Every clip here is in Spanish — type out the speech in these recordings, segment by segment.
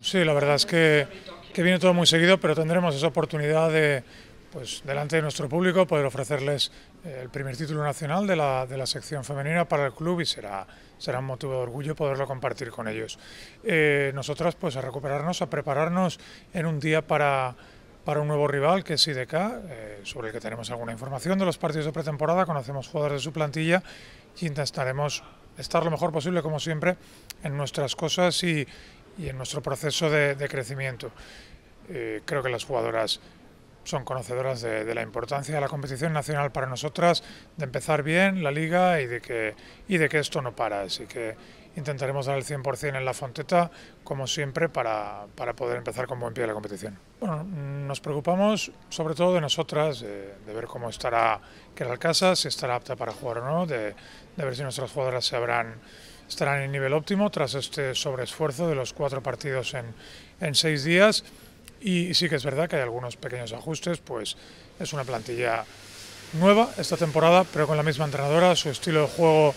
Sí, la verdad es que viene todo muy seguido, pero tendremos esa oportunidad de, pues, delante de nuestro público, poder ofrecerles el primer título nacional de la sección femenina para el club y será un motivo de orgullo poderlo compartir con ellos. Nosotras, pues, a recuperarnos, a prepararnos en un día para un nuevo rival que es IDK, sobre el que tenemos alguna información de los partidos de pretemporada, conocemos jugadores de su plantilla y intentaremos estar lo mejor posible, como siempre, en nuestras cosas y en nuestro proceso de crecimiento. Creo que las jugadoras son conocedoras de la importancia de la competición nacional para nosotras, de empezar bien la liga y de que esto no para. Así que intentaremos dar el 100% en la Fonteta, como siempre, para poder empezar con buen pie la competición. Bueno, nos preocupamos sobre todo de nosotras, de ver cómo estará Queralt Casas, si estará apta para jugar o no, de ver si nuestras jugadoras estarán en nivel óptimo tras este sobreesfuerzo de los 4 partidos en 6 días. Y sí que es verdad que hay algunos pequeños ajustes, pues es una plantilla nueva esta temporada, pero con la misma entrenadora, su estilo de juego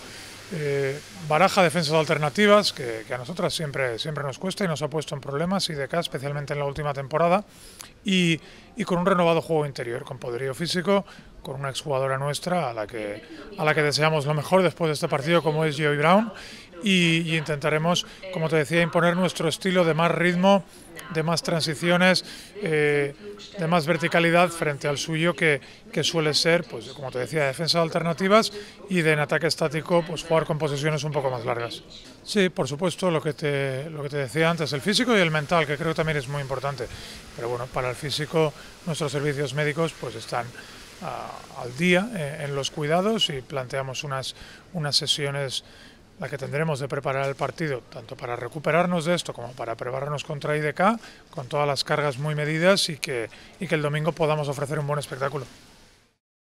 baraja defensas alternativas, que a nosotras siempre nos cuesta y nos ha puesto en problemas, y de acá, especialmente en la última temporada, y con un renovado juego interior, con poderío físico, con una exjugadora nuestra a la que deseamos lo mejor después de este partido, como es Joy Brown, y intentaremos, como te decía, imponer nuestro estilo de más ritmo, de más transiciones, de más verticalidad frente al suyo, que suele ser, pues como te decía, defensas alternativas y en ataque estático, pues jugar con posesiones un poco más largas. Sí, por supuesto, lo que te decía antes, el físico y el mental, que creo que también es muy importante. Pero bueno, para el físico nuestros servicios médicos pues están al día en los cuidados, y planteamos unas sesiones la que tendremos de preparar el partido, tanto para recuperarnos de esto como para prepararnos contra IDK, con todas las cargas muy medidas, y que el domingo podamos ofrecer un buen espectáculo.